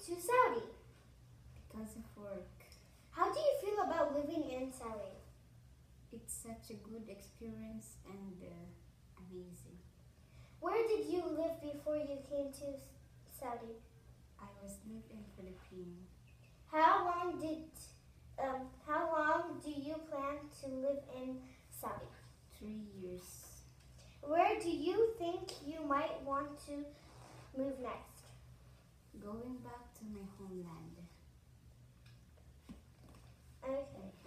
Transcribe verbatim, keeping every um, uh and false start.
to Saudi? Because of work. How do you feel about living in Saudi? It's such a good experience and uh, amazing. Where did you live before you came to Saudi? I was live in Philippines. How long did um, how long do you plan to live in Saudi? Three years. Where do you think you might want to move next? Going back to my homeland. Okay.